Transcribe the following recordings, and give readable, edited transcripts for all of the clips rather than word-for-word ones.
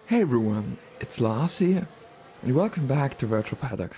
Hey everyone, it's Lars here, and welcome back to Virtual Paddock.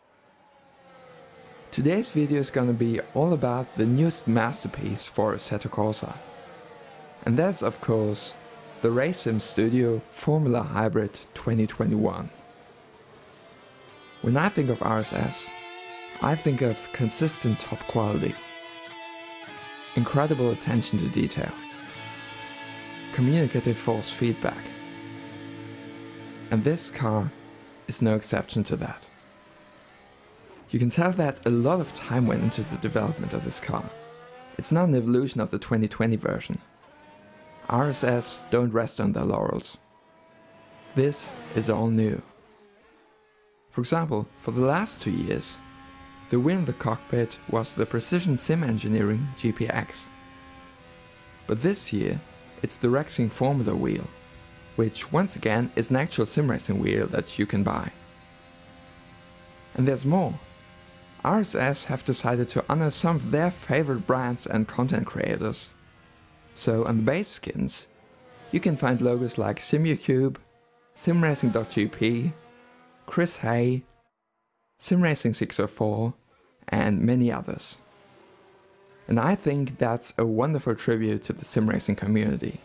Today's video is gonna be all about the newest masterpiece for Assetto Corsa. And that's of course the Race Sim Studio Formula Hybrid 2021. When I think of RSS, I think of consistent top quality, incredible attention to detail, communicative force feedback. And this car is no exception to that. You can tell that a lot of time went into the development of this car. It's not an evolution of the 2020 version. RSS don't rest on their laurels. This is all new. For example, for the last 2 years, the win in the cockpit was the Precision Sim Engineering GPX. But this year, it's the Racing Formula wheel, which once again is an actual sim racing wheel that you can buy. And there's more. RSS have decided to honor some of their favorite brands and content creators. So on the base skins, you can find logos like SimuCube, SimRacing.gp, Chris Hay, SimRacing604, and many others. And I think that's a wonderful tribute to the sim racing community.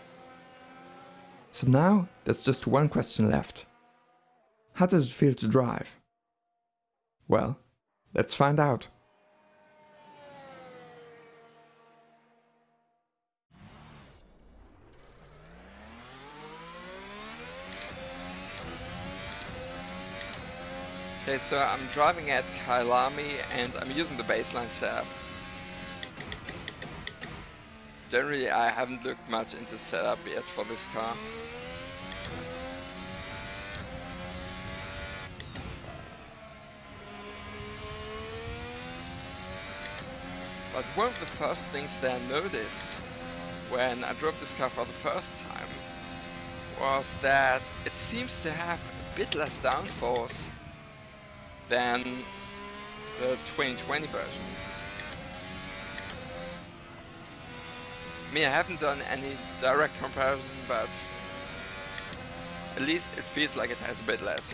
So now there's just one question left. How does it feel to drive? Well, let's find out. Okay, so I'm driving at Kailami and I'm using the baseline setup. Generally, I haven't looked much into setup yet for this car. But one of the first things that I noticed when I drove this car for the first time was that it seems to have a bit less downforce than the 2020 version. I mean, I haven't done any direct comparison, but at least it feels like it has a bit less.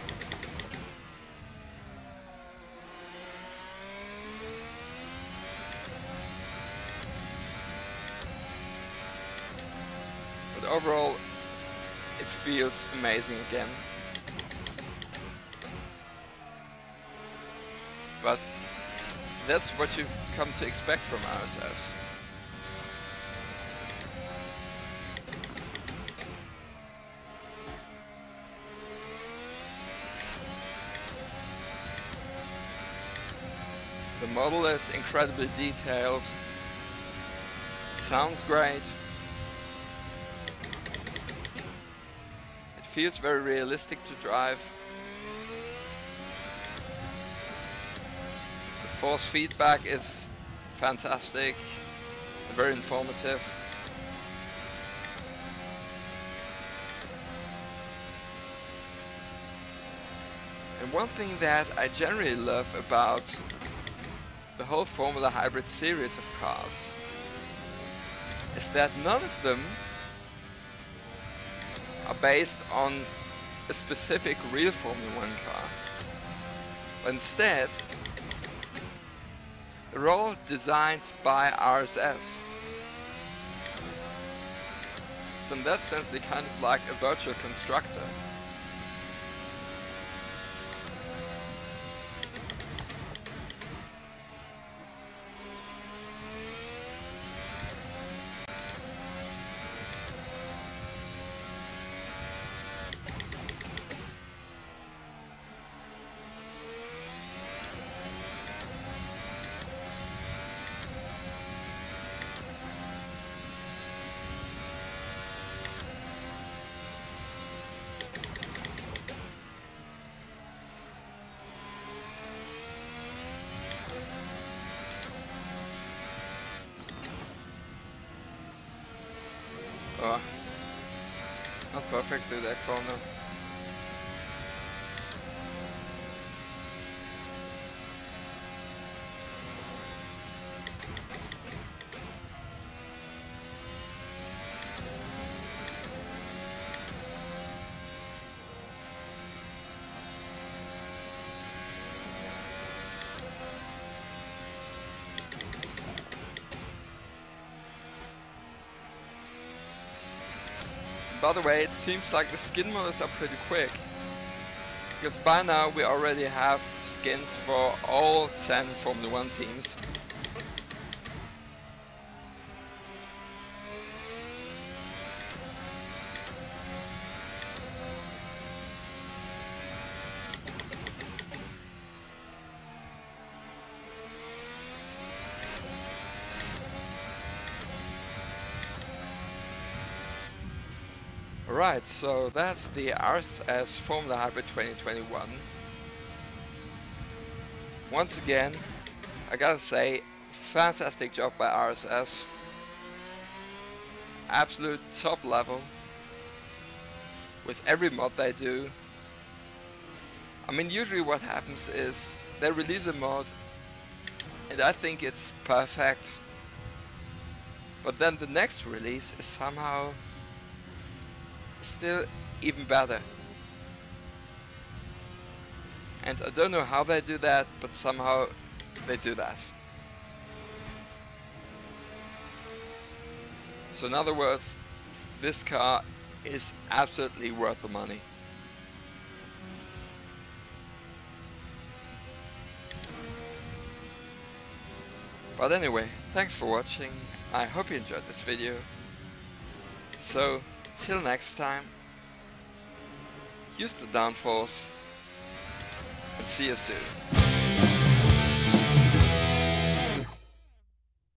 But overall, it feels amazing again. But that's what you've come to expect from RSS. The model is incredibly detailed. It sounds great. It feels very realistic to drive. The force feedback is fantastic, very informative. And one thing that I generally love about the whole Formula Hybrid series of cars is that none of them are based on a specific real Formula 1 car. But instead, they're all designed by RSS. So in that sense, they're kind of like a virtual constructor. Oh, not perfect through that corner. by the way, it seems like the skin models are pretty quick, because by now we already have skins for all 10 Formula 1 teams. Right, so that's the RSS Formula Hybrid 2021. Once again, I gotta say, fantastic job by RSS. Absolute top level with every mod they do. I mean, usually what happens is they release a mod and I think it's perfect, but then the next release is somehow still even better. And I don't know how they do that, but somehow they do that. So in other words, this car is absolutely worth the money. But anyway, thanks for watching. I hope you enjoyed this video. So, till next time, use the downforce and see you soon.